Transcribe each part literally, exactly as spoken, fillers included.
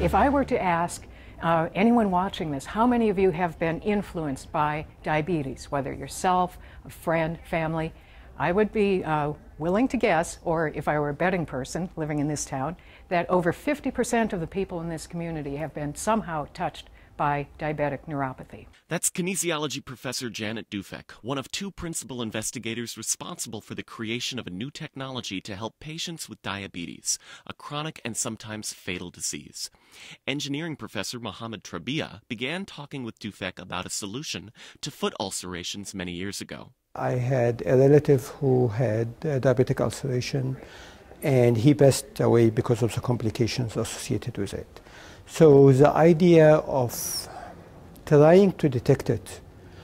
If I were to ask uh, anyone watching this, how many of you have been influenced by diabetes, whether yourself, a friend, family, I would be uh, willing to guess, or if I were a betting person living in this town, that over fifty percent of the people in this community have been somehow touched by diabetic neuropathy. That's kinesiology professor Janet Dufek, one of two principal investigators responsible for the creation of a new technology to help patients with diabetes, a chronic and sometimes fatal disease. Engineering professor Mohammed Trabia began talking with Dufek about a solution to foot ulcerations many years ago. I had a relative who had uh, diabetic ulceration, and he passed away because of the complications associated with it. So the idea of trying to detect it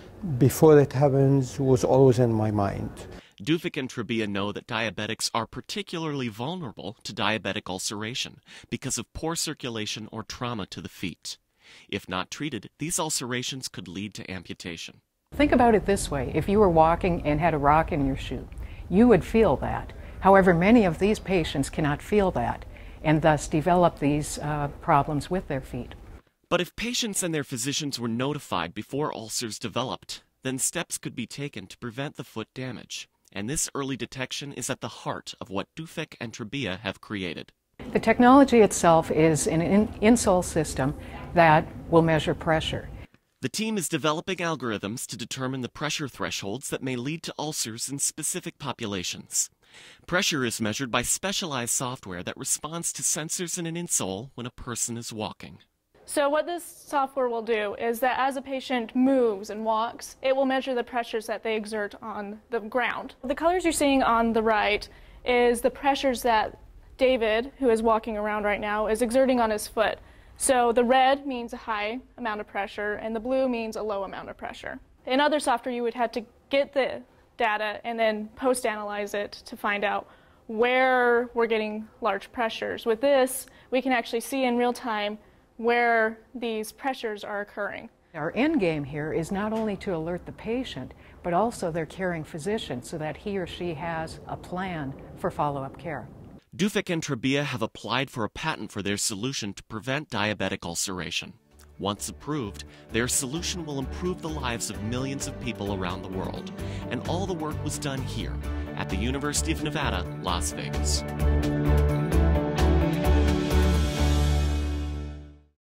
before it happens was always in my mind. Dufek and Trabia know that diabetics are particularly vulnerable to diabetic ulceration because of poor circulation or trauma to the feet. If not treated, these ulcerations could lead to amputation. Think about it this way. If you were walking and had a rock in your shoe, you would feel that. However, many of these patients cannot feel that, and thus develop these uh, problems with their feet. But if patients and their physicians were notified before ulcers developed, then steps could be taken to prevent the foot damage. And this early detection is at the heart of what Dufek and Trabia have created. The technology itself is an in insole system that will measure pressure. The team is developing algorithms to determine the pressure thresholds that may lead to ulcers in specific populations. Pressure is measured by specialized software that responds to sensors in an insole when a person is walking. So what this software will do is that as a patient moves and walks, it will measure the pressures that they exert on the ground. The colors you're seeing on the right is the pressures that David, who is walking around right now, is exerting on his foot. So the red means a high amount of pressure, and the blue means a low amount of pressure. In other software, you would have to get the data and then post-analyze it to find out where we're getting large pressures. With this, we can actually see in real time where these pressures are occurring. Our end game here is not only to alert the patient, but also their caring physician so that he or she has a plan for follow-up care. Dufek and Trabia have applied for a patent for their solution to prevent diabetic ulceration. Once approved, their solution will improve the lives of millions of people around the world. And all the work was done here at the University of Nevada, Las Vegas.